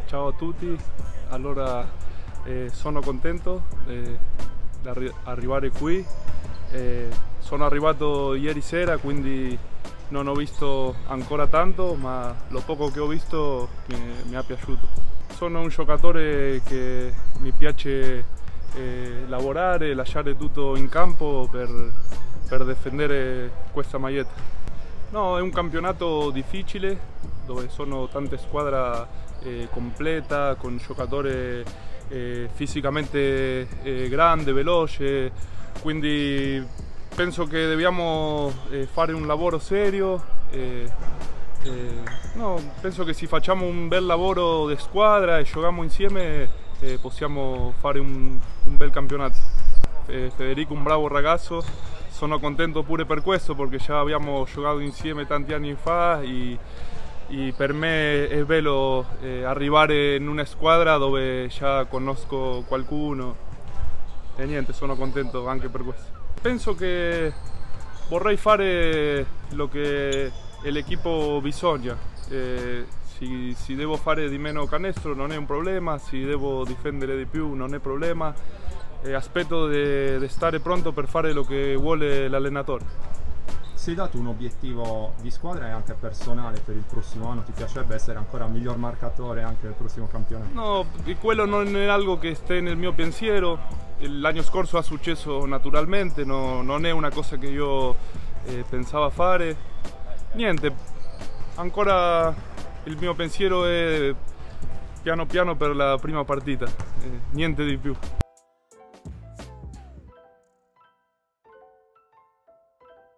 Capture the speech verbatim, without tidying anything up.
Ciao a tutti, allora eh, sono contento eh, di arri arrivare qui. Eh, sono arrivato ieri sera, quindi non ho visto ancora tanto, ma lo poco che ho visto mi, mi è piaciuto. Sono un giocatore che mi piace eh, lavorare, lasciare tutto in campo per, per difendere questa maglietta. No, è un campionato difficile dove sono tante squadre eh, completa, con giocatori eh, fisicamente eh, grande, veloce, quindi penso che dobbiamo eh, fare un lavoro serio. Eh, eh, no, penso che se facciamo un bel lavoro di squadra e giochiamo insieme eh, possiamo fare un, un bel campionato. Eh, Federico è un bravo ragazzo, sono contento pure per questo perché già abbiamo giocato insieme tanti anni fa e, e per me è bello eh, arrivare in una squadra dove già conosco qualcuno e niente, sono contento anche per questo. Penso che vorrei fare lo che l'equipo bisogna. Eh, se, se devo fare di meno canestro non è un problema, se devo difendere di più non è problema. Eh, aspetto di stare pronto per fare lo che vuole l'allenatore. Si è dato un obiettivo di squadra e anche personale per il prossimo anno? Ti piacerebbe essere ancora miglior marcatore anche nel prossimo campionato? No, quello non è algo che sta nel mio pensiero. L'anno scorso è successo naturalmente, no, non è una cosa che io eh, pensavo fare. Niente, ancora il mio pensiero è piano piano per la prima partita, eh, niente di più.